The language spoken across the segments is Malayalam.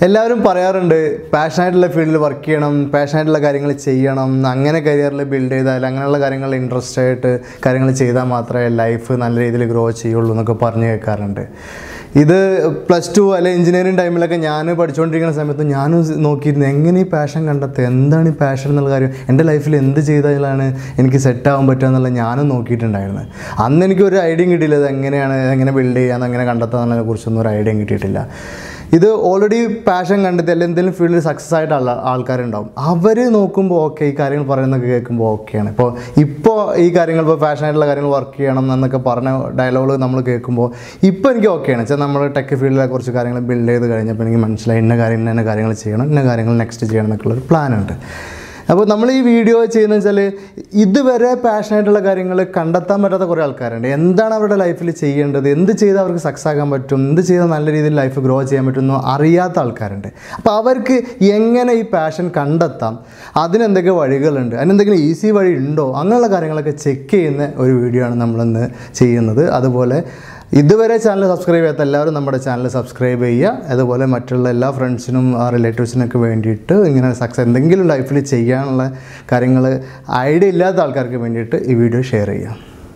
എല്ലാവരും പറയാറുണ്ട് പാഷനായിട്ടുള്ള ഫീൽഡിൽ വർക്ക് ചെയ്യണം, പാഷനായിട്ടുള്ള കാര്യങ്ങൾ ചെയ്യണം, അങ്ങനെ കരിയറിൽ ബിൽഡ് ചെയ്താൽ അങ്ങനെയുള്ള കാര്യങ്ങൾ ഇൻട്രസ്റ്റ് ആയിട്ട് കാര്യങ്ങൾ ചെയ്താൽ മാത്രമേ ലൈഫ് നല്ല രീതിയിൽ ഗ്രോ ചെയ്യുള്ളൂ എന്നൊക്കെ പറഞ്ഞു കേൾക്കാറുണ്ട്. ഇത് +2 അല്ലെങ്കിൽ എഞ്ചിനീയറിംഗ് ടൈമിലൊക്കെ ഞാൻ പഠിച്ചുകൊണ്ടിരിക്കുന്ന സമയത്ത് ഞാനും നോക്കിയിരുന്നു എങ്ങനെ ഈ പാഷൻ കണ്ടെത്തുക, എന്താണ് ഈ പാഷൻ എന്നുള്ള കാര്യം, എൻ്റെ ലൈഫിൽ എന്ത് ചെയ്താലാണ് എനിക്ക് സെറ്റാകാൻ പറ്റുക എന്നുള്ളത് ഞാനും നോക്കിയിട്ടുണ്ടായിരുന്നു. അന്ന് എനിക്കൊരു ഐഡിയയും കിട്ടിയില്ല, ഇത് എങ്ങനെ ബിൽഡ് ചെയ്യാമെന്ന് എങ്ങനെ കണ്ടെത്തുക എന്നതിനെ കുറിച്ചൊന്നും ഒരു ഐഡിയയും കിട്ടിയിട്ടില്ല. ഇത് ഓൾറെഡി പാഷൻ കണ്ടെത്തി അല്ലെങ്കിൽ എന്തെങ്കിലും ഫീൽഡിൽ സക്സസ് ആയിട്ടുള്ള ആൾക്കാരുണ്ടാവും. അവർ നോക്കുമ്പോൾ ഓക്കെ, ഈ കാര്യങ്ങൾ പറയുന്നതൊക്കെ കേൾക്കുമ്പോൾ ഓക്കെയാണ്. ഇപ്പോൾ ഈ കാര്യങ്ങൾ പാഷനായിട്ടുള്ള കാര്യങ്ങൾ വർക്ക് ചെയ്യണം എന്നൊക്കെ പറഞ്ഞ ഡയലോഗ് നമ്മൾ കേൾക്കുമ്പോൾ ഇപ്പോൾ എനിക്ക് ഓക്കെയാണ്. വെച്ചാൽ നമ്മൾ ടെക് ഫീൽഡിലെ കുറച്ച് കാര്യങ്ങൾ ബിൽഡ് ചെയ്ത് കഴിഞ്ഞപ്പോൾ എനിക്ക് മനസ്സിലായി ഇന്ന കാര്യങ്ങൾ ചെയ്യണം, ഇന്ന കാര്യങ്ങൾ നെക്സ്റ്റ് ചെയ്യണം എന്നൊക്കെയുള്ളൊരു പ്ലാനുണ്ട്. അപ്പോൾ നമ്മൾ ഈ വീഡിയോ ചെയ്യുന്നത് വെച്ചാൽ ഇതുവരെ പാഷനായിട്ടുള്ള കാര്യങ്ങൾ കണ്ടെത്താൻ പറ്റാത്ത കുറേ ആൾക്കാരുണ്ട്. എന്താണ് അവരുടെ ലൈഫിൽ ചെയ്യേണ്ടത്, എന്ത് ചെയ്താൽ അവർക്ക് സക്സസ് ആകാൻ പറ്റും, എന്ത് ചെയ്താൽ നല്ല രീതിയിൽ ലൈഫ് ഗ്രോ ചെയ്യാൻ പറ്റുമെന്നോ അറിയാത്ത ആൾക്കാരുണ്ട്. അപ്പോൾ അവർക്ക് എങ്ങനെ ഈ പാഷൻ കണ്ടെത്താം, അതിനെന്തൊക്കെ വഴികളുണ്ട്, അതിനെന്തെങ്കിലും ഈസി വഴി ഉണ്ടോ, അങ്ങനെയുള്ള കാര്യങ്ങളൊക്കെ ചെക്ക് ചെയ്യുന്ന ഒരു വീഡിയോ ആണ് നമ്മളിന്ന് ചെയ്യുന്നത്. അതുപോലെ ഇതുവരെ ചാനൽ സബ്സ്ക്രൈബ് ചെയ്യാത്ത എല്ലാവരും നമ്മുടെ ചാനൽ സബ്സ്ക്രൈബ് ചെയ്യുക. അതുപോലെ മറ്റുള്ള എല്ലാ ഫ്രണ്ട്സിനും റിലേറ്റീവ്സിനൊക്കെ വേണ്ടിയിട്ട് ഇങ്ങനെ എന്തെങ്കിലും ലൈഫിൽ ചെയ്യാനുള്ള കാര്യങ്ങൾ ഐഡിയ ഇല്ലാത്ത ആൾക്കാർക്ക് വേണ്ടിയിട്ട് ഈ വീഡിയോ ഷെയർ ചെയ്യുക.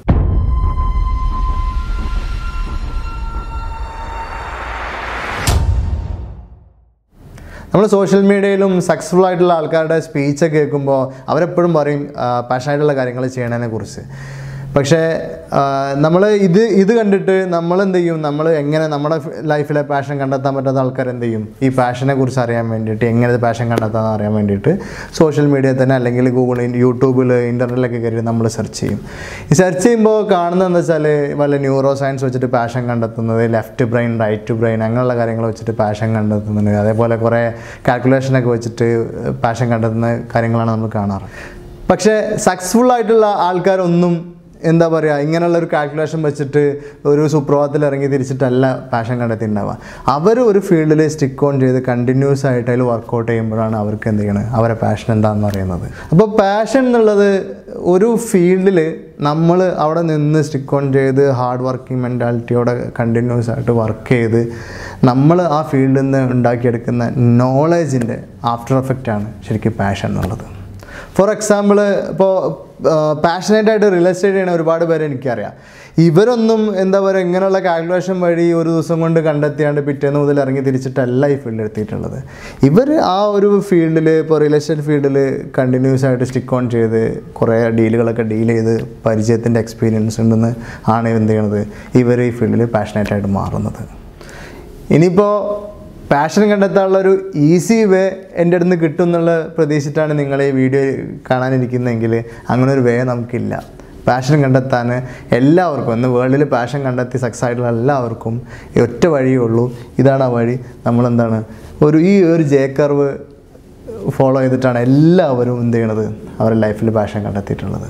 നമ്മൾ സോഷ്യൽ മീഡിയയിലും സക്സസ്ഫുൾ ആയിട്ടുള്ള ആൾക്കാരുടെ സ്പീച്ചൊക്കെ കേൾക്കുമ്പോൾ അവരെപ്പോഴും പറയും പാഷനായിട്ടുള്ള കാര്യങ്ങൾ ചെയ്യണതിനെ കുറിച്ച്. പക്ഷേ നമ്മൾ ഇത് കണ്ടിട്ട് നമ്മളെന്ത് ചെയ്യും, നമ്മൾ എങ്ങനെ നമ്മുടെ ലൈഫിലെ പാഷൻ കണ്ടെത്താൻ പറ്റാത്ത ആൾക്കാർ എന്ത് ചെയ്യും, ഈ പാഷനെ കുറിച്ച് അറിയാൻ വേണ്ടിയിട്ട്, എങ്ങനെ പാഷൻ കണ്ടെത്താമെന്ന് അറിയാൻ വേണ്ടിയിട്ട് സോഷ്യൽ മീഡിയയിൽ തന്നെ അല്ലെങ്കിൽ ഗൂഗിളിൽ, യൂട്യൂബിൽ, ഇൻ്റർനെറ്റിലൊക്കെ കയറി നമ്മൾ സെർച്ച് ചെയ്യും. ഈ സെർച്ച് ചെയ്യുമ്പോൾ കാണുന്നത് എന്താ വെച്ചാൽ വല്ല ന്യൂറോ സയൻസ് വെച്ചിട്ട് പാഷൻ കണ്ടെത്തുന്നത്, ലെഫ്റ്റ് ബ്രെയിൻ, റൈറ്റ് ബ്രെയിൻ, അങ്ങനെയുള്ള കാര്യങ്ങൾ വെച്ചിട്ട് പാഷൻ കണ്ടെത്തുന്നുണ്ട്. അതേപോലെ കുറേ കാൽക്കുലേഷനൊക്കെ വെച്ചിട്ട് പാഷൻ കണ്ടെത്തുന്ന കാര്യങ്ങളാണ് നമ്മൾ കാണാറ്. പക്ഷേ സക്സസ്ഫുൾ ആയിട്ടുള്ള ആൾക്കാരൊന്നും എന്താ പറയുക, ഇങ്ങനെയുള്ളൊരു കാൽക്കുലേഷൻ വെച്ചിട്ട് ഒരു സുപ്രഭാതത്തിൽ ഇറങ്ങി തിരിച്ചിട്ടല്ല പാഷൻ കണ്ടെത്തിയിട്ടുണ്ടാവുക. അവർ ഒരു ഫീൽഡിൽ സ്റ്റിക്ക് ഓൺ ചെയ്ത് കണ്ടിന്യൂസ് ആയിട്ട് അതിൽ വർക്കൗട്ട് ചെയ്യുമ്പോഴാണ് അവർക്ക് എന്ത് ചെയ്യണത്, അവരുടെ പാഷൻ എന്താണെന്ന് അറിയുന്നത്. അപ്പോൾ പാഷൻ എന്നുള്ളത് ഒരു ഫീൽഡിൽ നമ്മൾ അവിടെ നിന്ന് സ്റ്റിക്ക് ഓൺ ചെയ്ത് ഹാർഡ് വർക്കിംഗ് മെൻറ്റാലിറ്റിയോടെ കണ്ടിന്യൂസ് ആയിട്ട് വർക്ക് ചെയ്ത് നമ്മൾ ആ ഫീൽഡിൽ നിന്ന് ഉണ്ടാക്കിയെടുക്കുന്ന നോളേജിൻ്റെ ആഫ്റ്റർ എഫക്റ്റാണ് ശരിക്കും പാഷൻ എന്നുള്ളത്. ഫോർ എക്സാമ്പിൾ, ഇപ്പോൾ പാഷനേറ്റായിട്ട് റിയൽ എസ്റ്റേറ്റ് ചെയ്യുന്ന ഒരുപാട് പേരെ എനിക്കറിയാം. ഇവരൊന്നും എന്താ പറയുക, ഇങ്ങനെയുള്ള കാൽക്കുലേഷൻ വഴി ഒരു ദിവസം കൊണ്ട് കണ്ടെത്തിയാണ്ട് പിറ്റേന്ന് മുതൽ ഇറങ്ങി തിരിച്ചിട്ടല്ല ഈ ഫീൽഡിൽ എത്തിയിട്ടുള്ളത്. ഇവർ ആ ഒരു ഫീൽഡിൽ, ഇപ്പോൾ റിയൽ എസ്റ്റേറ്റ് ഫീൽഡിൽ കണ്ടിന്യൂസ് ആയിട്ട് സ്റ്റിക്ക് ഓൺ ചെയ്ത് കുറേ ഡീലുകളൊക്കെ ഡീൽ ചെയ്ത് പരിചയത്തിൻ്റെ എക്സ്പീരിയൻസ് ഉണ്ടെന്ന് ആണ് എന്ത് ചെയ്യണത്, ഇവർ ഈ ഫീൽഡിൽ പാഷനേറ്റായിട്ട് മാറുന്നത്. ഇനിയിപ്പോൾ പാഷൻ കണ്ടെത്താനുള്ളൊരു ഈസി വേ എൻ്റെ അടുത്ത് കിട്ടും എന്നുള്ള പ്രതീക്ഷിച്ചിട്ടാണ് നിങ്ങൾ ഈ വീഡിയോ കാണാനിരിക്കുന്നതെങ്കിൽ അങ്ങനെ ഒരു വേ നമുക്കില്ല. പാഷൻ കണ്ടെത്താൻ എല്ലാവർക്കും, ഇന്ന് വേൾഡിൽ പാഷൻ കണ്ടെത്തി സക്സസ് ആയിട്ടുള്ള എല്ലാവർക്കും ഒറ്റ വഴിയേ ഉള്ളൂ. ഇതാണ് ആ വഴി. നമ്മളെന്താണ് ഈ ഒരു ജെ കർവ് ഫോളോ ചെയ്തിട്ടാണ് എല്ലാവരും എന്ത് ചെയ്യണത്, അവരുടെ ലൈഫിൽ പാഷൻ കണ്ടെത്തിയിട്ടുള്ളത്.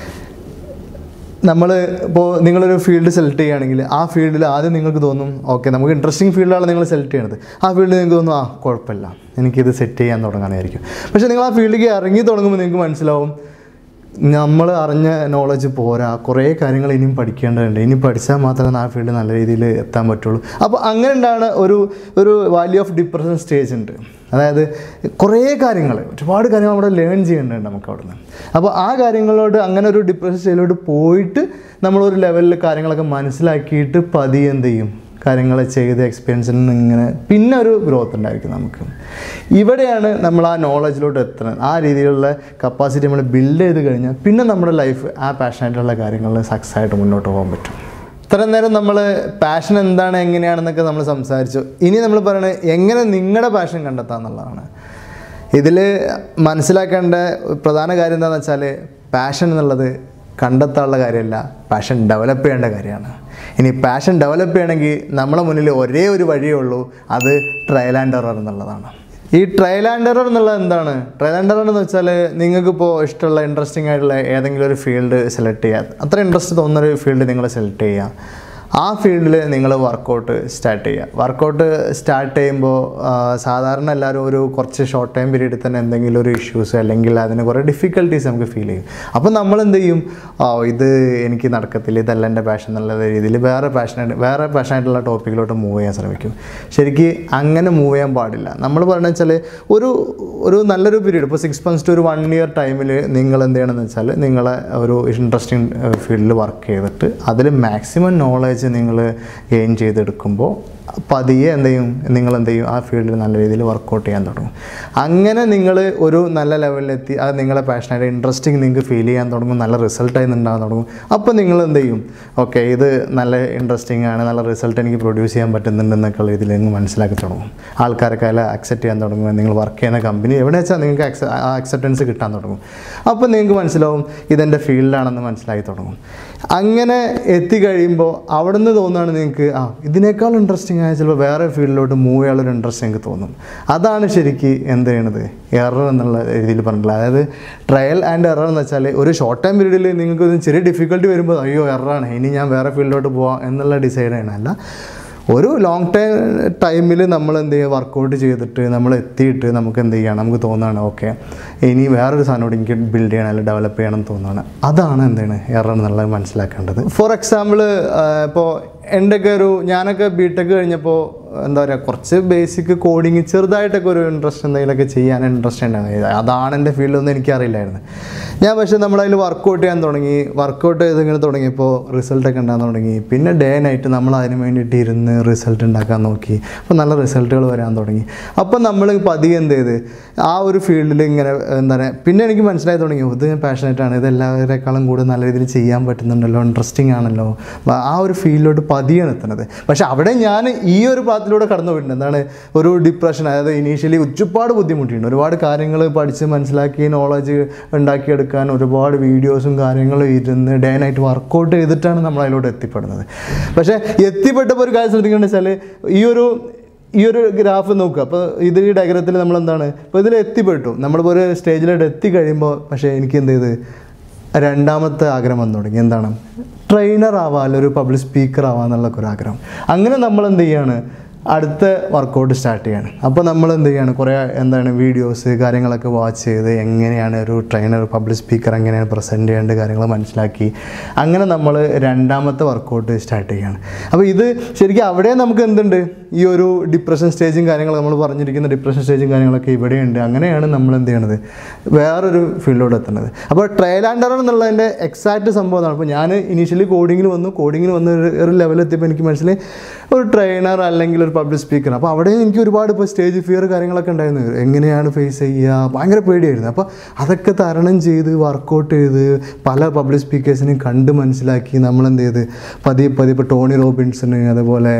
ഇപ്പോൾ നിങ്ങളൊരു ഫീൽഡ് സെലക്ട് ചെയ്യുകയാണെങ്കിൽ ആ ഫീൽഡിൽ ആദ്യം നിങ്ങൾക്ക് തോന്നും ഓക്കെ, നമുക്ക് ഇൻട്രസ്റ്റിംഗ് ഫീൽഡാണ് നിങ്ങൾ സെലക്ട് ചെയ്യണത്. ആ ഫീൽഡിൽ നിങ്ങൾക്ക് തോന്നും കുഴപ്പമില്ല, എനിക്കിത് സെറ്റ് ചെയ്യാൻ തുടങ്ങാനായിരിക്കും. പക്ഷേ നിങ്ങൾ ആ ഫീൽഡിലേക്ക് ഇറങ്ങി തുടങ്ങുമ്പോൾ നിങ്ങൾക്ക് മനസ്സിലാവും നമ്മൾ അറിഞ്ഞ നോളജ് പോരാ, കുറേ കാര്യങ്ങൾ ഇനിയും പഠിക്കേണ്ടതുണ്ട്. ഇനി പഠിച്ചാൽ മാത്രമേ ആ ഫീൽഡ് നല്ല രീതിയിൽ എത്താൻ പറ്റുള്ളൂ. അപ്പോൾ അങ്ങനെ ഉണ്ടാകുന്ന ഒരു വാല്യൂ ഓഫ് ഡിപ്രഷൻ സ്റ്റേജ് ഉണ്ട്. അതായത് കുറേ കാര്യങ്ങൾ, ഒരുപാട് കാര്യങ്ങൾ അവിടെ ലേൺ ചെയ്യേണ്ടതുണ്ട് നമുക്ക് അവിടെ നിന്ന്. അപ്പോൾ ആ കാര്യങ്ങളോട് അങ്ങനെ ഒരു ഡിപ്രഷൻ സ്റ്റേജിലോട്ട് പോയിട്ട് നമ്മളൊരു ലെവലിൽ കാര്യങ്ങളൊക്കെ മനസ്സിലാക്കിയിട്ട് പതിയെ എന്ത് ചെയ്യും, കാര്യങ്ങൾ ചെയ്ത് എക്സ്പീരിയൻസിൽ നിന്ന് ഇങ്ങനെ പിന്നെ ഒരു ഗ്രോത്ത് ഉണ്ടായിരിക്കും നമുക്ക്. ഇവിടെയാണ് നമ്മൾ ആ നോളജിലോട്ട് എത്തുന്നത്. ആ രീതിയിലുള്ള കപ്പാസിറ്റി നമ്മൾ ബിൽഡ് ചെയ്ത് കഴിഞ്ഞാൽ പിന്നെ നമ്മുടെ ലൈഫ് ആ പാഷനായിട്ടുള്ള കാര്യങ്ങളിൽ സക്സസ് ആയിട്ട് മുന്നോട്ട് പോകാൻ പറ്റും. ഇത്രയും നേരം നമ്മൾ പാഷൻ എന്താണ്, എങ്ങനെയാണെന്നൊക്കെ നമ്മൾ സംസാരിച്ചു. ഇനി നമ്മൾ പറയുന്നത് എങ്ങനെ നിങ്ങളുടെ പാഷൻ കണ്ടെത്താം എന്നുള്ളതാണ്. ഇതിൽ മനസ്സിലാക്കേണ്ട പ്രധാന കാര്യം എന്താണെന്ന് വെച്ചാൽ പാഷൻ എന്നുള്ളത് കണ്ടെത്താനുള്ള കാര്യമല്ല, പാഷൻ ഡെവലപ്പ് ചെയ്യേണ്ട കാര്യമാണ്. ഇനി പാഷൻ ഡെവലപ്പ് ചെയ്യണമെങ്കിൽ നമ്മളെ മുന്നിൽ ഒരേ ഒരു വഴിയേ ഉള്ളൂ, അത് ട്രയൽ ആൻഡ് എറർ എന്നുള്ളതാണ്. ഈ ട്രയൽ ആൻഡ് എറർ എന്നുള്ളത് എന്താണ്? ട്രയൽ ആൻഡ് എറർ എന്ന് വെച്ചാൽ നിങ്ങൾക്കിപ്പോൾ ഇഷ്ടമുള്ള ഇൻട്രസ്റ്റിംഗ് ആയിട്ടുള്ള ഏതെങ്കിലും ഒരു ഫീൽഡ് സെലക്ട് ചെയ്യുക. അത്ര ഇൻട്രസ്റ്റ് തോന്നുന്നൊരു ഫീൽഡ് നിങ്ങൾ സെലക്ട് ചെയ്യുക. ആ ഫീൽഡിൽ നിങ്ങൾ വർക്കൗട്ട് സ്റ്റാർട്ട് ചെയ്യുക. വർക്കൗട്ട് സ്റ്റാർട്ട് ചെയ്യുമ്പോൾ സാധാരണ എല്ലാവരും ഒരു കുറച്ച് ഷോർട്ട് ടൈം പീരീഡിൽ തന്നെ എന്തെങ്കിലും ഒരു ഇഷ്യൂസ് അല്ലെങ്കിൽ അതിന് കുറേ ഡിഫിക്കൽട്ടീസ് നമുക്ക് ഫീൽ ചെയ്യും. അപ്പോൾ നമ്മൾ എന്ത് ചെയ്യും, ഇത് എനിക്ക് നടക്കത്തില്ല, ഇതല്ല എൻ്റെ പാഷൻ എന്നുള്ള രീതിയിൽ വേറെ പാഷനായിട്ടുള്ള ടോപ്പിക്കിലോട്ട് മൂവ് ചെയ്യാൻ ശ്രമിക്കും. ശരിക്കും അങ്ങനെ മൂവ് ചെയ്യാൻ പാടില്ല. നമ്മൾ പറയുന്നത് വെച്ചാൽ ഒരു നല്ലൊരു പീരീഡ്, ഇപ്പോൾ 6 months to 1 year ടൈമിൽ നിങ്ങൾ എന്ത് ചെയ്യണമെന്ന് വെച്ചാൽ നിങ്ങളെ ഒരു ഇൻട്രസ്റ്റിംഗ് ഫീൽഡിൽ വർക്ക് ചെയ്തിട്ട് അതിൽ മാക്സിമം നോളേജ് നിങ്ങൾ ഗെയിൻ ചെയ്തെടുക്കുമ്പോൾ പതിയെ നിങ്ങൾ എന്ത് ചെയ്യും, ആ ഫീൽഡിൽ നല്ല രീതിയിൽ വർക്കൗട്ട് ചെയ്യാൻ തുടങ്ങും. അങ്ങനെ നിങ്ങൾ ഒരു നല്ല ലെവലിലെത്തി അത് നിങ്ങളെ പാഷനായിട്ട് ഇൻട്രസ്റ്റിംഗ് നിങ്ങൾക്ക് ഫീൽ ചെയ്യാൻ തുടങ്ങും, നല്ല റിസൾട്ടായി ഉണ്ടാകാൻ തുടങ്ങും. അപ്പോൾ നിങ്ങൾ എന്ത് ചെയ്യും, ഓക്കെ ഇത് നല്ല ഇൻട്രസ്റ്റിംഗ് ആണ്, നല്ല റിസൾട്ട് എനിക്ക് പ്രൊഡ്യൂസ് ചെയ്യാൻ പറ്റുന്നുണ്ടെന്നൊക്കെ ഇതിൽ നിങ്ങൾ മനസ്സിലാക്കി തുടങ്ങും. ആൾക്കാരൊക്കെ അതിൽ അക്സെപ്റ്റ് ചെയ്യാൻ തുടങ്ങും. നിങ്ങൾ വർക്ക് ചെയ്യുന്ന കമ്പനി എവിടെ വെച്ചാൽ നിങ്ങൾക്ക് ആ അക്സെപ്റ്റൻസ് കിട്ടാൻ തുടങ്ങും. അപ്പോൾ നിങ്ങൾക്ക് മനസ്സിലാവും ഇതെൻ്റെ ഫീൽഡാണെന്ന് മനസ്സിലാക്കി തുടങ്ങും. അങ്ങനെ എത്തിക്കഴിയുമ്പോൾ അവിടെ നിന്ന് തോന്നുകയാണ് നിങ്ങൾക്ക് ഇതിനേക്കാൾ ഇൻട്രസ്റ്റിംഗ് ആയ ചിലപ്പോൾ വേറെ ഫീൽഡിലോട്ട് മൂവ് ചെയ്യാനുള്ളൊരു ഇൻട്രസ്റ്റ് എനിക്ക് തോന്നും. അതാണ് ശരിക്കും എന്ത് ചെയ്യണത്, എറർ എന്നുള്ള രീതിയിൽ പറഞ്ഞിട്ടുള്ളത്. അതായത് ട്രയൽ ആൻഡ് എറർ എന്ന് വെച്ചാൽ ഒരു ഷോർട്ട് ടൈം പീരീഡിൽ നിങ്ങൾക്ക് ചെറിയ ഡിഫിക്കൽട്ടി വരുമ്പോൾ അയ്യോ എററാണ്, ഇനി ഞാൻ വേറെ ഫീൽഡിലോട്ട് പോകാം എന്നുള്ള ഡിസൈഡ് ചെയ്യണമല്ല. ഒരു ലോങ് ടൈമിൽ നമ്മൾ എന്ത് ചെയ്യുക, വർക്കൗട്ട് ചെയ്തിട്ട് നമ്മൾ എത്തിയിട്ട് നമുക്ക് എന്ത് ചെയ്യണം, നമുക്ക് തോന്നുകയാണ് ഓക്കെ ഇനി വേറൊരു സാധനോട് എനിക്ക് ബിൽഡ് ചെയ്യണം അല്ലെങ്കിൽ ഡെവലപ്പ് ചെയ്യണം എന്ന് തോന്നുകയാണ്. അതാണ് എന്താണ് എറർ എന്നുള്ളത് മനസ്സിലാക്കേണ്ടത്. ഫോർ എക്സാമ്പിൾ ഇപ്പോൾ എൻ്റെയൊക്കെ ഞാനൊക്കെ ബിടെക് കഴിഞ്ഞപ്പോൾ എന്താ പറയുക, കുറച്ച് ബേസിക് കോഡിങ് ചെറുതായിട്ടൊക്കെ ഒരു ഇൻട്രസ്റ്റ് എന്തെങ്കിലുമൊക്കെ ചെയ്യാൻ ഇൻട്രസ്റ്റ് ഉണ്ടായിരുന്നു. അതാണ് എൻ്റെ ഫീൽഡൊന്നും എനിക്കറിയില്ലായിരുന്നു. ഞാൻ പക്ഷേ നമ്മളതിൽ വർക്കൗട്ട് ചെയ്യാൻ തുടങ്ങി. വർക്കൗട്ട് ചെയ്തിങ്ങനെ തുടങ്ങിയപ്പോൾ റിസൾട്ടൊക്കെ ഉണ്ടാകാൻ തുടങ്ങി. പിന്നെ ഡേ നൈറ്റ് നമ്മൾ അതിന് വേണ്ടിയിട്ട് ഇരുന്ന് റിസൾട്ട് ഉണ്ടാക്കാൻ നോക്കി. അപ്പോൾ നല്ല റിസൾട്ടുകൾ വരാൻ തുടങ്ങി. അപ്പോൾ നമ്മൾ പതിയെ എന്ത് ചെയ്ത് ആ ഒരു ഫീൽഡിൽ ഇങ്ങനെ എന്താ പറയുക, പിന്നെ എനിക്ക് മനസ്സിലായി തുടങ്ങി ഇത് പാഷനേറ്റാണ്, ഇത് എല്ലാവരെക്കാളും കൂടുതൽ നല്ല രീതിയിൽ ചെയ്യാൻ പറ്റുന്നുണ്ടല്ലോ, ഇൻട്രസ്റ്റിംഗ് ആണല്ലോ. ആ ഒരു ഫീൽഡിലോട്ട് പതിയാണ് എത്തുന്നത്. പക്ഷേ അവിടെ ഞാൻ ഈ ഒരു പാത്തിലൂടെ കടന്നു പോയിട്ടുണ്ട്. എന്താണ് ഒരു ഡിപ്രഷൻ, അതായത് ഇനീഷ്യലി ഒരുപാട് ബുദ്ധിമുട്ടിയിട്ടുണ്ട്. ഒരുപാട് കാര്യങ്ങൾ പഠിച്ച് മനസ്സിലാക്കി നോളജ് ഉണ്ടാക്കിയെടുക്കാൻ ഒരുപാട് വീഡിയോസും കാര്യങ്ങളും ഇരുന്ന് ഡേ നൈറ്റ് വർക്കൗട്ട് ചെയ്തിട്ടാണ് നമ്മൾ അതിലോട്ട് എത്തിപ്പെടുന്നത്. പക്ഷേ എത്തിപ്പെട്ടപ്പോൾ ഒരു കാര്യം ശ്രദ്ധിക്കേണ്ടത് വെച്ചാൽ ഈ ഒരു ഗ്രാഫ് നോക്കുക. അപ്പോൾ ഇത് ഈ ഡയഗ്രത്തിൽ നമ്മളെന്താണ് ഇപ്പോൾ ഇതിൽ എത്തിപ്പെട്ടു, നമ്മളിപ്പോൾ ഒരു സ്റ്റേജിലോട്ട് എത്തിക്കഴിയുമ്പോൾ പക്ഷേ എനിക്ക് എന്ത് ചെയ്ത് രണ്ടാമത്തെ ആഗ്രഹം വന്നു തുടങ്ങി. എന്താണ്, ട്രെയിനർ ആവാൻ, ഒരു പബ്ലിക് സ്പീക്കർ ആവാന്നുള്ളൊക്കെ ഒരു ആഗ്രഹം. അങ്ങനെ നമ്മൾ എന്ത് ചെയ്യാണ്, അടുത്ത വർക്കൗട്ട് സ്റ്റാർട്ട് ചെയ്യാണ്. അപ്പോൾ നമ്മൾ എന്ത് ചെയ്യാണ്, കുറേ വീഡിയോസ് കാര്യങ്ങളൊക്കെ വാച്ച് ചെയ്ത് എങ്ങനെയാണ് ഒരു ട്രെയിനർ പബ്ലിക് സ്പീക്കർ എങ്ങനെയാണ് പ്രസൻറ്റ് ചെയ്യേണ്ട കാര്യങ്ങൾ മനസ്സിലാക്കി അങ്ങനെ നമ്മൾ രണ്ടാമത്തെ വർക്കൗട്ട് സ്റ്റാർട്ട് ചെയ്യുകയാണ്. അപ്പോൾ ഇത് ശരിക്കും അവിടെ നമുക്ക് എന്തുണ്ട്, ഈ ഒരു ഡിപ്രഷൻ സ്റ്റേജും കാര്യങ്ങൾ നമ്മൾ പറഞ്ഞിരിക്കുന്ന ഡിപ്രഷൻ സ്റ്റേജും കാര്യങ്ങളൊക്കെ ഇവിടെയുണ്ട്. അങ്ങനെയാണ് നമ്മൾ എന്ത് ചെയ്യണത്, വേറൊരു ഫീൽഡിലോട്ട് എത്തുന്നത്. അപ്പോൾ ട്രയൽ ആൻഡ് എറർ എന്നുള്ളതിൻ്റെ എക്സാക്റ്റ് സംഭവം എന്നാണ്. അപ്പോൾ ഞാൻ ഇനീഷ്യലി കോഡിങ്ങിന് വന്ന് ഒരു ലെവലെത്തിയപ്പോൾ എനിക്ക് മനസ്സിലായി ഒരു ട്രെയിനർ അല്ലെങ്കിൽ ഒരു പബ്ലിക് സ്പീക്കർ. അപ്പോൾ അവിടെ എനിക്ക് ഒരുപാട് ഇപ്പോൾ സ്റ്റേജ് ഫിയർ കാര്യങ്ങളൊക്കെ ഉണ്ടായിരുന്നു. എങ്ങനെയാണ് ഫേസ് ചെയ്യുക, ഭയങ്കര പേടിയായിരുന്നു. അപ്പോൾ അതൊക്കെ തരണം ചെയ്ത് വർക്കൗട്ട് ചെയ്ത് പല പബ്ലിക് സ്പീക്കേഴ്സിനെയും കണ്ട് മനസ്സിലാക്കി നമ്മളെന്ത് ചെയ്ത് പതിയെ ഇപ്പോൾ ടോണി റോബിൻസൺ, അതുപോലെ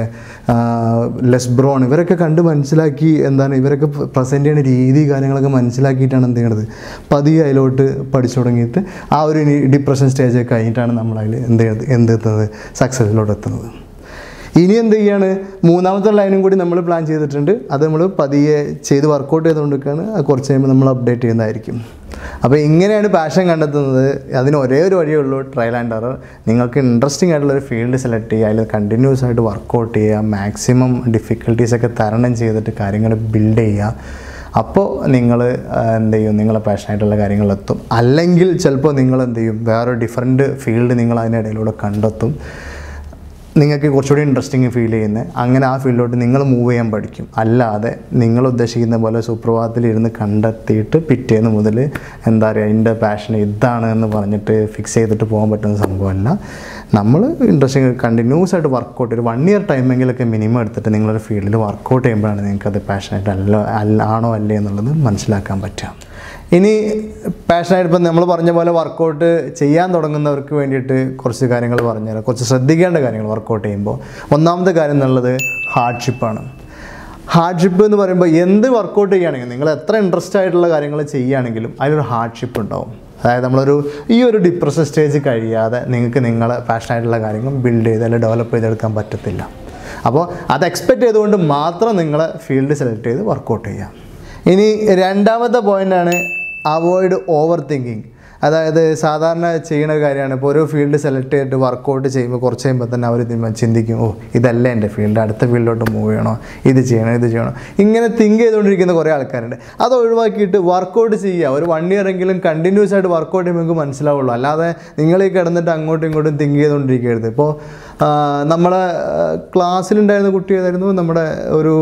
ലെസ്ബ്രോൺ, ഇവരൊക്കെ കണ്ട് മനസ്സിലാക്കി ഇവരൊക്കെ പ്രസൻറ്റ് ചെയ്യുന്ന രീതി കാര്യങ്ങളൊക്കെ മനസ്സിലാക്കിയിട്ടാണ് എന്ത് ചെയ്യണത്, പതിയെ അതിലോട്ട് പഠിച്ചു തുടങ്ങിയിട്ട് ആ ഒരു ഡിപ്രഷൻ സ്റ്റേജൊക്കെ കഴിഞ്ഞിട്ടാണ് നമ്മളതിൽ എന്തെത്തുന്നത്, സക്സസ്സിലോട്ട് എത്തുന്നത്. ഇനി എന്ത് ചെയ്യാണ്, മൂന്നാമത്തെ ലൈനും കൂടി നമ്മൾ പ്ലാൻ ചെയ്തിട്ടുണ്ട്. അത് നമ്മൾ പതിയെ ചെയ്ത് വർക്കൗട്ട് ചെയ്തുകൊണ്ടിരിക്കുകയാണ്. അത് കുറച്ച് കഴിയുമ്പോൾ നമ്മൾ അപ്ഡേറ്റ് ചെയ്യുന്നതായിരിക്കും. അപ്പോൾ ഇങ്ങനെയാണ് പാഷൻ കണ്ടെത്തുന്നത്. അതിന് ഒരേ ഒരു വഴിയേ ഉള്ളൂ, ട്രയൽ ആൻഡ് എറർ. നിങ്ങൾക്ക് ഇൻട്രസ്റ്റിംഗ് ആയിട്ടുള്ളൊരു ഫീൽഡ് സെലക്ട് ചെയ്യുക, അതിൽ കണ്ടിന്യൂസ് ആയിട്ട് വർക്കൗട്ട് ചെയ്യുക, മാക്സിമം ഡിഫിക്കൽട്ടീസൊക്കെ തരണം ചെയ്തിട്ട് കാര്യങ്ങൾ ബിൽഡ് ചെയ്യുക. അപ്പോൾ നിങ്ങൾ എന്ത് ചെയ്യും, നിങ്ങളെ പാഷനായിട്ടുള്ള കാര്യങ്ങളെത്തും. അല്ലെങ്കിൽ ചിലപ്പോൾ നിങ്ങൾ എന്ത് ചെയ്യും, വേറൊരു ഡിഫറെൻറ്റ് ഫീൽഡ് നിങ്ങൾ അതിനിടയിലൂടെ കണ്ടെത്തും, നിങ്ങൾക്ക് കുറച്ചുകൂടി ഇൻട്രസ്റ്റിംഗ് ഫീൽ ചെയ്യുന്നത്. അങ്ങനെ ആ ഫീൽഡിലോട്ട് നിങ്ങൾ മൂവ് ചെയ്യാൻ പഠിക്കും. അല്ലാതെ നിങ്ങൾ ഉദ്ദേശിക്കുന്ന പോലെ സുപ്രഭാതത്തിലിരുന്ന് കണ്ടെത്തിയിട്ട് പിറ്റേന്ന് മുതൽ എന്താ പറയുക, എൻ്റെ പാഷൻ ഇതാണ് എന്ന് പറഞ്ഞിട്ട് ഫിക്സ് ചെയ്തിട്ട് പോകാൻ പറ്റുന്ന സംഭവമല്ല. നമ്മൾ ഇൻട്രസ്റ്റിംഗ് കണ്ടിന്യൂസ് ആയിട്ട് വർക്കൗട്ട് ഒരു 1 year ടൈമെങ്കിലൊക്കെ മിനിമം എടുത്തിട്ട് നിങ്ങളൊരു ഫീൽഡിൽ വർക്കൗട്ട് ചെയ്യുമ്പോഴാണ് നിങ്ങൾക്കത് പാഷനായിട്ട് ആണോ അല്ലേ എന്നുള്ളത് മനസ്സിലാക്കാൻ പറ്റുക. ഇനി പാഷനായിട്ട് ഇപ്പം നമ്മൾ പറഞ്ഞ പോലെ വർക്കൗട്ട് ചെയ്യാൻ തുടങ്ങുന്നവർക്ക് വേണ്ടിയിട്ട് കുറച്ച് കാര്യങ്ങൾ പറഞ്ഞുതരാം, കുറച്ച് ശ്രദ്ധിക്കേണ്ട കാര്യങ്ങൾ വർക്കൗട്ട് ചെയ്യുമ്പോൾ. ഒന്നാമത്തെ കാര്യം എന്നുള്ളത് ഹാർഡ്ഷിപ്പാണ്. ഹാർഡ്ഷിപ്പ് എന്ന് പറയുമ്പോൾ എന്ത് വർക്കൗട്ട് ചെയ്യുകയാണെങ്കിലും, നിങ്ങൾ എത്ര ഇൻട്രസ്റ്റ് ആയിട്ടുള്ള കാര്യങ്ങൾ ചെയ്യുകയാണെങ്കിലും അതിലൊരു ഹാർഡ്ഷിപ്പ് ഉണ്ടാവും. അതായത് ഈ ഒരു ഡിപ്രഷൻ സ്റ്റേജ് കഴിയാതെ നിങ്ങൾക്ക് നിങ്ങളെ പാഷനായിട്ടുള്ള കാര്യങ്ങൾ ബിൽഡ് ചെയ്ത് അല്ലെങ്കിൽ ഡെവലപ്പ് ചെയ്തെടുക്കാൻ പറ്റത്തില്ല. അപ്പോൾ അത് എക്സ്പെക്റ്റ് ചെയ്തുകൊണ്ട് മാത്രം നിങ്ങളെ ഫീൽഡ് സെലക്ട് ചെയ്ത് വർക്കൗട്ട് ചെയ്യാം. ഇനി രണ്ടാമത്തെ പോയിൻ്റാണ് അവോയ്ഡ് ഓവർ തിങ്കിങ്. അതായത് സാധാരണ ചെയ്യുന്ന കാര്യമാണ്. ഇപ്പോൾ ഒരു ഫീൽഡ് സെലക്ട് ചെയ്തിട്ട് വർക്കൗട്ട് ചെയ്യുമ്പോൾ കുറച്ച് കഴിയുമ്പോൾ തന്നെ അവർ ചിന്തിക്കും, ഓ ഇതല്ല എൻ്റെ ഫീൽഡ്, അടുത്ത ഫീൽഡിലോട്ട് മൂവ് ചെയ്യണോ, ഇത് ചെയ്യണോ. ഇങ്ങനെ തിങ്ക് ചെയ്തുകൊണ്ടിരിക്കുന്ന കുറേ ആൾക്കാരുണ്ട്. അത് ഒഴിവാക്കിയിട്ട് വർക്കൗട്ട് ചെയ്യുക. ഒരു 1 year എങ്കിലും കണ്ടിന്യൂസ് ആയിട്ട് വർക്കൗട്ട് ചെയ്യുമ്പോൾ നിങ്ങൾക്ക് മനസ്സിലാവുള്ളൂ. അല്ലാതെ നിങ്ങൾ ഈ കിടന്നിട്ട് അങ്ങോട്ടും ഇങ്ങോട്ടും തിങ്ക് ചെയ്തുകൊണ്ടിരിക്കരുത്. ഇപ്പോൾ നമ്മളെ ക്ലാസ്സിലുണ്ടായിരുന്ന കുട്ടി ഏതായിരുന്നു, നമ്മുടെ ഒരു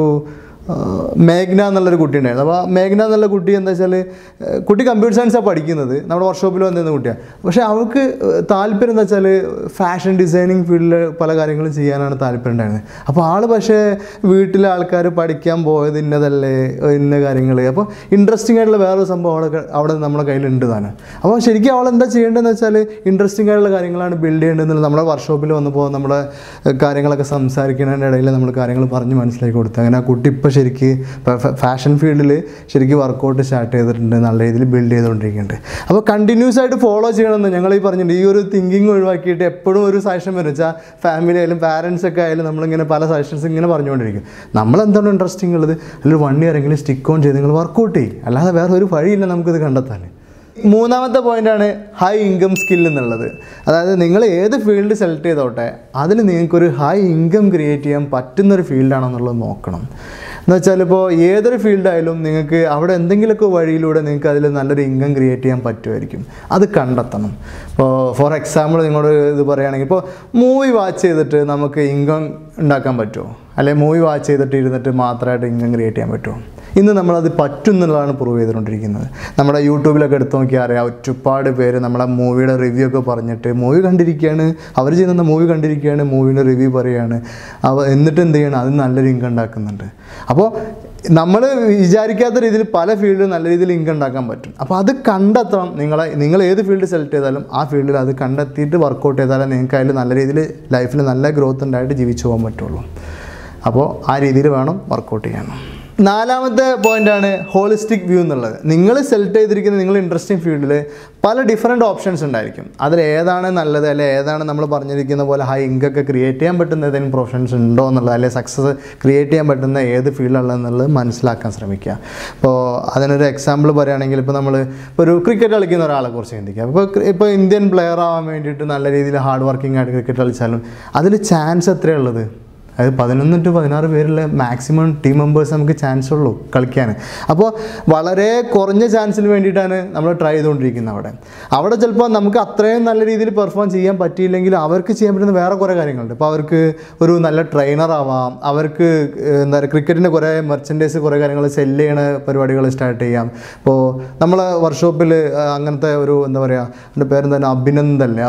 മേഘ്ന എന്നുള്ളൊരു കുട്ടി ഉണ്ടായിരുന്നു. അപ്പോൾ മേഘ്ന എന്നുള്ള കുട്ടി എന്താ വെച്ചാൽ, കുട്ടി കമ്പ്യൂട്ടർ സയൻസാണ് പഠിക്കുന്നത്, നമ്മുടെ വർക്ക്ഷോപ്പിൽ വന്നിരുന്ന കുട്ടിയാണ്. പക്ഷേ അവൾക്ക് താല്പര്യം എന്താ വെച്ചാൽ ഫാഷൻ ഡിസൈനിങ് ഫീൽഡിൽ പല കാര്യങ്ങളും ചെയ്യാനാണ് താല്പര്യം ഉണ്ടായിരുന്നത്. അപ്പോൾ ആൾ പക്ഷേ വീട്ടിലെ ആൾക്കാർ പഠിക്കാൻ പോയത് ഇന്നതല്ലേ, ഇന്ന കാര്യങ്ങൾ, അപ്പോൾ ഇൻട്രസ്റ്റിംഗ് ആയിട്ടുള്ള വേറൊരു സംഭവം അവിടെ നമ്മുടെ കയ്യിലുണ്ട് താനും. അപ്പോൾ ശരിക്കും അവൾ എന്താ ചെയ്യേണ്ടതെന്ന് വെച്ചാൽ ഇൻട്രസ്റ്റിംഗ് ആയിട്ടുള്ള കാര്യങ്ങളാണ് ബിൽഡ് ചെയ്യേണ്ടതെന്നുള്ളത് നമ്മുടെ വർക്ക്ഷോപ്പിൽ വന്നപ്പോൾ നമ്മുടെ കാര്യങ്ങളൊക്കെ സംസാരിക്കുന്നതിൻ്റെ ഇടയിൽ നമ്മൾ കാര്യങ്ങൾ പറഞ്ഞ് മനസ്സിലാക്കി കൊടുത്തു. അങ്ങനെ ആ കുട്ടി ഇപ്പോൾ ശരിക്ക് ഫാഷൻ ഫീൽഡിൽ ശരിക്കും വർക്കൗട്ട് സ്റ്റാർട്ട് ചെയ്തിട്ടുണ്ട്, നല്ല രീതിയിൽ ബിൽഡ് ചെയ്തുകൊണ്ടിരിക്കുന്നുണ്ട്. അപ്പോൾ കണ്ടിന്യൂസ് ആയിട്ട് ഫോളോ ചെയ്യണമെന്ന് ഞങ്ങൾ ഈ പറഞ്ഞിട്ടുണ്ട്. ഈ ഒരു തിങ്കിങ് ഒഴിവാക്കിയിട്ട് എപ്പോഴും ഒരു സജഷൻ വരും വെച്ചാൽ ഫാമിലി ആയാലും പാരൻസ് ഒക്കെ ആയാലും നമ്മളിങ്ങനെ പല സജഷൻസ് ഇങ്ങനെ പറഞ്ഞുകൊണ്ടിരിക്കും. നമ്മളെന്താണ് ഇൻട്രസ്റ്റിംഗ് ഉള്ളത്, അല്ലെങ്കിൽ 1 year എങ്കിലും സ്റ്റിക്ക് ഓൺ ചെയ്ത് നിങ്ങൾ വർക്കൗട്ട് ചെയ്യും, അല്ലാതെ വേറെ ഒരു വഴിയില്ല നമുക്കിത് കണ്ടെത്താൻ. മൂന്നാമത്തെ പോയിൻ്റാണ് ഹൈ ഇൻകം സ്കിൽ എന്നുള്ളത്. അതായത് നിങ്ങൾ ഏത് ഫീൽഡ് സെലക്ട് ചെയ്തോട്ടെ അതിൽ നിങ്ങൾക്കൊരു ഹൈ ഇൻകം ക്രിയേറ്റ് ചെയ്യാൻ പറ്റുന്നൊരു ഫീൽഡാണെന്നുള്ളത് നോക്കണം. എന്ന് വെച്ചാൽ ഇപ്പോൾ ഏതൊരു ഫീൽഡായാലും നിങ്ങൾക്ക് അവിടെ എന്തെങ്കിലുമൊക്കെ വഴിയിലൂടെ നിങ്ങൾക്ക് അതിൽ നല്ലൊരു ഇൻകം ക്രിയേറ്റ് ചെയ്യാൻ പറ്റുമായിരിക്കും, അത് കണ്ടെത്തണം. ഇപ്പോൾ ഫോർ എക്സാമ്പിൾ നിങ്ങളോട് ഇത് പറയുകയാണെങ്കിൽ, ഇപ്പോൾ മൂവി വാച്ച് ചെയ്തിട്ട് നമുക്ക് ഇൻകം ഉണ്ടാക്കാൻ പറ്റുമോ, അല്ലെങ്കിൽ മൂവി വാച്ച് ചെയ്തിട്ട് ഇരുന്നിട്ട് മാത്രമായിട്ട് ഇൻകം ക്രിയേറ്റ് ചെയ്യാൻ പറ്റുമോ? ഇന്ന് നമ്മളത് പറ്റും എന്നുള്ളതാണ് പ്രൂവ് ചെയ്തുകൊണ്ടിരിക്കുന്നത്. നമ്മുടെ യൂട്യൂബിലൊക്കെ എടുത്ത് നോക്കിയാൽ അറിയാം, ഒരുപാട് പേര് നമ്മളെ മൂവിയുടെ റിവ്യൂ ഒക്കെ പറഞ്ഞിട്ട് മൂവി കണ്ടിരിക്കുകയാണ്, അവർ ചെയ്യുന്ന മൂവി കണ്ടിരിക്കുകയാണ്, മൂവിയുടെ റിവ്യൂ പറയുകയാണ്, എന്നിട്ട് എന്ത് ചെയ്യണം, അത് നല്ലൊരു ഇൻകം ഉണ്ടാക്കുന്നുണ്ട്. അപ്പോൾ നമ്മൾ വിചാരിക്കാത്ത രീതിയിൽ പല ഫീൽഡിലും നല്ല രീതിയിൽ ഇൻകം ഉണ്ടാക്കാൻ പറ്റും. അപ്പോൾ അത് കണ്ടെത്തണം. നിങ്ങൾ ഏത് ഫീൽഡ് സെലക്ട് ചെയ്താലും ആ ഫീൽഡിൽ അത് കണ്ടെത്തിയിട്ട് വർക്കൗട്ട് ചെയ്താലേ നിങ്ങൾക്ക് അതിൽ നല്ല രീതിയിൽ ലൈഫിൽ നല്ല ഗ്രോത്ത് ഉണ്ടായിട്ട് ജീവിച്ചു പോകാൻ പറ്റുള്ളൂ. അപ്പോൾ ആ രീതിയിൽ വേണം വർക്കൗട്ട് ചെയ്യാൻ. നാലാമത്തെ പോയിൻ്റാണ് ഹോളിസ്റ്റിക് വ്യൂ എന്നുള്ളത്. നിങ്ങൾ സെലക്ട് ചെയ്തിരിക്കുന്ന നിങ്ങൾ ഇൻട്രസ്റ്റിംഗ് ഫീൽഡിൽ പല ഡിഫറെൻറ്റ് ഓപ്ഷൻസ് ഉണ്ടായിരിക്കും. അതിൽ ഏതാണ് നല്ലത്, അല്ലെ ഏതാണ് നമ്മൾ പറഞ്ഞിരിക്കുന്ന പോലെ ഹൈ ഇൻകം ഒക്കെ ക്രിയേറ്റ് ചെയ്യാൻ പറ്റുന്ന ഏതെങ്കിലും പ്രൊഫഷൻസ് ഉണ്ടോ എന്നുള്ളത്, അല്ലെങ്കിൽ സക്സസ് ക്രിയേറ്റ് ചെയ്യാൻ പറ്റുന്ന ഏത് ഫീൽഡുള്ളതെന്നുള്ളത് മനസ്സിലാക്കാൻ ശ്രമിക്കുക. ഇപ്പോൾ അതിനൊരു എക്സാമ്പിൾ പറയുകയാണെങ്കിൽ, ഇപ്പോൾ നമ്മൾ ഒരു ക്രിക്കറ്റ് കളിക്കുന്ന ഒരാളെ കുറിച്ച് ചിന്തിക്കുക. ഇപ്പോൾ ഇന്ത്യൻ പ്ലെയർ ആവാൻ വേണ്ടിയിട്ട് നല്ല രീതിയിൽ ഹാർഡ് വർക്കിംഗ് ആയിട്ട് ക്രിക്കറ്റ് കളിച്ചാലും അതിൽ ചാൻസ് എത്രയുള്ളത്? അതായത് 11 to 16 പേരുള്ള മാക്സിമം ടീം മെമ്പേഴ്സ് നമുക്ക് ചാൻസ് ഉള്ളൂ കളിക്കാൻ. അപ്പോൾ വളരെ കുറഞ്ഞ ചാൻസിന് വേണ്ടിയിട്ടാണ് നമ്മൾ ട്രൈ ചെയ്തുകൊണ്ടിരിക്കുന്നത്. അവിടെ ചിലപ്പോൾ നമുക്ക് അത്രയും നല്ല രീതിയിൽ പെർഫോം ചെയ്യാൻ പറ്റിയില്ലെങ്കിൽ അവർക്ക് ചെയ്യാൻ പറ്റുന്ന വേറെ കുറേ കാര്യങ്ങളുണ്ട്. ഇപ്പോൾ അവർക്ക് ഒരു നല്ല ട്രെയിനർ ആവാം, അവർക്ക് എന്താ പറയുക ക്രിക്കറ്റിൻ്റെ കുറേ മെർച്ചൻഡൈസ് കുറേ കാര്യങ്ങൾ സെല്ല് ചെയ്യണ പരിപാടികൾ സ്റ്റാർട്ട് ചെയ്യാം. ഇപ്പോൾ നമ്മളെ വർക്ക്ഷോപ്പിൽ അങ്ങനത്തെ ഒരു എന്താ പറയുക, എൻ്റെ പേരെന്താണ്, അഭിനന്ദല്ലേ,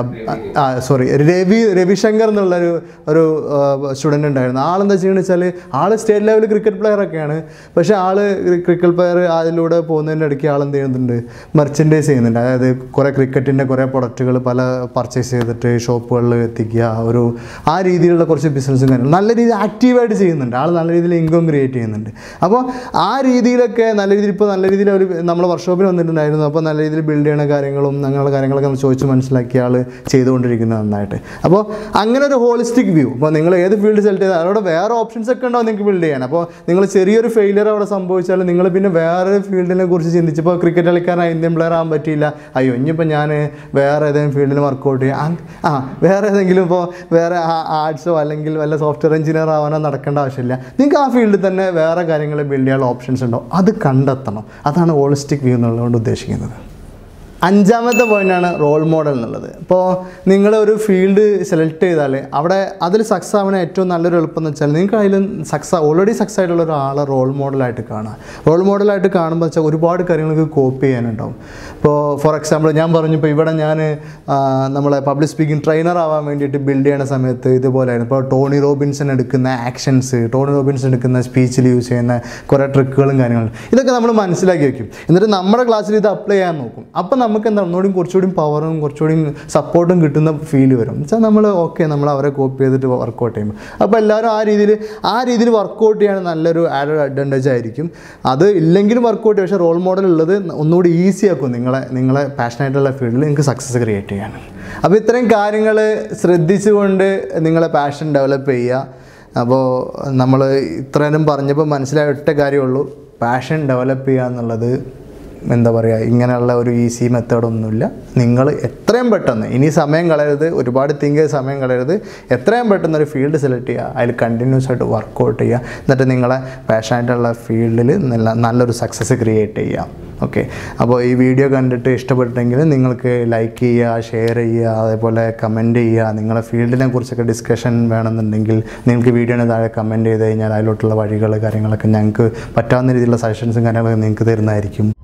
രവിശങ്കർ എന്നുള്ളൊരു സ്റ്റുഡൻ്റ് ഉണ്ടായിരുന്നു. ആളെന്താ ചെയ്യുന്നത് വെച്ചാൽ ആൾ സ്റ്റേറ്റ് ലെവൽ ക്രിക്കറ്റ് പ്ലെയറൊക്കെയാണ്. പക്ഷേ ആൾ ക്രിക്കറ്റ് പ്ലെയർ അതിലൂടെ പോകുന്നതിൻ്റെ ഇടയ്ക്ക് ആളെന്ത് ചെയ്യുന്നുണ്ട്, മെർച്ചൻഡൈസ് ചെയ്യുന്നുണ്ട്. അതായത് കുറേ ക്രിക്കറ്റിൻ്റെ കുറേ പ്രൊഡക്റ്റുകൾ പല പർച്ചേസ് ചെയ്തിട്ട് ഷോപ്പുകളിൽ എത്തിക്കുക, ആ രീതിയിലുള്ള കുറച്ച് ബിസിനസ്സും കാര്യങ്ങളും നല്ല രീതിയിൽ ആക്റ്റീവായിട്ട് ചെയ്യുന്നുണ്ട്. ആൾ നല്ല രീതിയിൽ ഇൻകം ക്രിയേറ്റ് ചെയ്യുന്നുണ്ട്. അപ്പോൾ ആ രീതിയിലൊക്കെ നല്ല രീതിയിൽ അവർ നമ്മളെ വർക്ക്ഷോപ്പിൽ വന്നിട്ടുണ്ടായിരുന്നു. അപ്പോൾ നല്ല രീതിയിൽ ബിൽഡ് ചെയ്യണ കാര്യങ്ങളും അങ്ങനെയുള്ള കാര്യങ്ങളൊക്കെ നമ്മൾ ചോദിച്ച് മനസ്സിലാക്കിയ ആൾ ചെയ്തുകൊണ്ടിരിക്കുന്നത് നന്നായിട്ട്. അപ്പോൾ അങ്ങനെ ഒരു ഹോളിസ്റ്റിക് വ്യൂ. അപ്പോൾ നിങ്ങൾ ഏത് ഫീൽഡ് സെലക്ട് ചെയ്താൽ അവിടെ വേറെ ഓപ്ഷൻസ് ഒക്കെ ഉണ്ടാവും നിങ്ങൾക്ക് ബിൽഡ് ചെയ്യാൻ. അപ്പോൾ നിങ്ങൾ ചെറിയൊരു ഫെയിലിയർ അവിടെ സംഭവിച്ചാൽ നിങ്ങൾ പിന്നെ വേറെ ഫീൽഡിനെ കുറിച്ച് ചിന്തിച്ചപ്പോൾ ക്രിക്കറ്റ് കളിക്കാരൻ ഇന്ത്യൻ പ്ലെയർ ആകാൻ പറ്റിയില്ല, അയ്യോ ഇനിയിപ്പോൾ ഞാൻ വേറെ ഏതെങ്കിലും ഫീൽഡിൽ വർക്കൗട്ട് ചെയ്യാം, വേറെ ഏതെങ്കിലും ഇപ്പോൾ വേറെ ആർട്സോ അല്ലെങ്കിൽ വല്ല സോഫ്റ്റ്വെയർ എഞ്ചിനീയർ ആവാനോ നടക്കേണ്ട ആവശ്യമില്ല. നിങ്ങൾക്ക് ആ ഫീൽഡിൽ തന്നെ വേറെ കാര്യങ്ങൾ ബിൽഡ് ചെയ്യാനുള്ള ഓപ്ഷൻസ് ഉണ്ടാവും, അത് കണ്ടെത്തണം. അതാണ് ഹോളിസ്റ്റിക് വ്യൂ എന്നുള്ളതുകൊണ്ട് ഉദ്ദേശിക്കുന്നത്. അഞ്ചാമത്തെ പോയിൻ്റാണ് റോൾ മോഡൽ എന്നുള്ളത്. ഇപ്പോൾ നിങ്ങളൊരു ഫീൽഡ് സെലക്ട് ചെയ്താൽ അവിടെ അതിൽ സക്സസ് ആവാൻ ഏറ്റവും നല്ലൊരു എളുപ്പം എന്ന് വെച്ചാൽ നിങ്ങൾക്ക് അതിൽ ഓൾറെഡി സക്സസ് ആയിട്ടുള്ള ഒരാളെ റോൾ മോഡലായിട്ട് കാണുക. റോൾ മോഡലായിട്ട് കാണുമ്പോൾ വെച്ചാൽ ഒരുപാട് കാര്യങ്ങൾക്ക് കോപ്പി ചെയ്യാനുണ്ടാവും. ഇപ്പോൾ ഫോർ എക്സാമ്പിൾ ഞാൻ പറഞ്ഞു, ഇപ്പോൾ ഇവിടെ ഞാൻ നമ്മളെ പബ്ലിക് സ്പീക്കിംഗ് ട്രെയിനർ ആവാൻ വേണ്ടിയിട്ട് ബിൽഡ് ചെയ്യുന്ന സമയത്ത് ഇതുപോലെയായിരുന്നു. ഇപ്പോൾ ടോണി റോബിൻസൺ എടുക്കുന്ന ആക്ഷൻസ്, ടോണി റോബിൻസൺ എടുക്കുന്ന സ്പീച്ചിൽ യൂസ് ചെയ്യുന്ന കുറേ ട്രിക്കുകളും കാര്യങ്ങളും ഇതൊക്കെ നമ്മൾ മനസ്സിലാക്കി വയ്ക്കും. എന്നിട്ട് നമ്മുടെ ക്ലാസ്സിൽ ഇത് അപ്ലൈ ചെയ്യാൻ നോക്കും. അപ്പോൾ നമുക്ക് എന്താ ഒന്നുകൂടി കുറച്ചുകൂടി പവറും കുറച്ചുകൂടി സപ്പോർട്ടും കിട്ടുന്ന ഫീല് വരും. വെച്ചാൽ നമ്മൾ അവരെ കോപ്പി ചെയ്തിട്ട് വർക്കൗട്ട് ചെയ്യുമ്പോൾ അപ്പോൾ എല്ലാവരും ആ രീതിയിൽ വർക്കൗട്ട് ചെയ്യാൻ നല്ലൊരു ആഡഡ് അഡ്വാൻറ്റേജ് ആയിരിക്കും. അത് ഇല്ലെങ്കിലും വർക്കൗട്ട് ചെയ്യും, പക്ഷേ റോൾ മോഡൽ ഉള്ളത് ഒന്നുകൂടി ഈസി ആക്കും നിങ്ങളെ പാഷനായിട്ടുള്ള ഫീൽഡിൽ നിങ്ങൾക്ക് സക്സസ് ക്രിയേറ്റ് ചെയ്യാൻ. അപ്പോൾ ഇത്രയും കാര്യങ്ങൾ ശ്രദ്ധിച്ചുകൊണ്ട് നിങ്ങളെ പാഷൻ ഡെവലപ്പ് ചെയ്യുക. അപ്പോൾ നമ്മൾ ഇത്രയും പറഞ്ഞപ്പോൾ മനസ്സിലായ ഒറ്റ കാര്യമുള്ളൂ, പാഷൻ ഡെവലപ്പ് ചെയ്യുക എന്നുള്ളത് എന്താ പറയുക ഇങ്ങനെയുള്ള ഒരു ഈസി മെത്തേഡൊന്നുമില്ല. നിങ്ങൾ എത്രയും പെട്ടെന്ന് ഇനി സമയം കളയരുത്, ഒരുപാട് തിങ്ക് ചെയ്ത് സമയം കളയരുത്. എത്രയും പെട്ടെന്ന് ഒരു ഫീൽഡ് സെലക്ട് ചെയ്യുക, അതിൽ കണ്ടിന്യൂസ് ആയിട്ട് വർക്കൗട്ട് ചെയ്യുക, എന്നിട്ട് നിങ്ങളെ പാഷനായിട്ടുള്ള ഫീൽഡിൽ നല്ലൊരു സക്സസ് ക്രിയേറ്റ് ചെയ്യുക. ഓക്കെ, അപ്പോൾ ഈ വീഡിയോ കണ്ടിട്ട് ഇഷ്ടപ്പെട്ടെങ്കിൽ നിങ്ങൾക്ക് ലൈക്ക് ചെയ്യുക, ഷെയർ ചെയ്യുക, അതേപോലെ കമൻറ്റ് ചെയ്യുക. നിങ്ങളുടെ ഫീൽഡിനെ കുറിച്ചൊക്കെ ഡിസ്കഷൻ വേണമെന്നുണ്ടെങ്കിൽ നിങ്ങൾക്ക് വീഡിയോന് താഴെ കമൻറ്റ് ചെയ്ത് കഴിഞ്ഞാൽ അതിലോട്ടുള്ള വഴികൾ കാര്യങ്ങളൊക്കെ ഞങ്ങൾക്ക് പറ്റാവുന്ന രീതിയിലുള്ള സജഷൻസും കാര്യങ്ങളൊക്കെ നിങ്ങൾക്ക് തരുന്നതായിരിക്കും.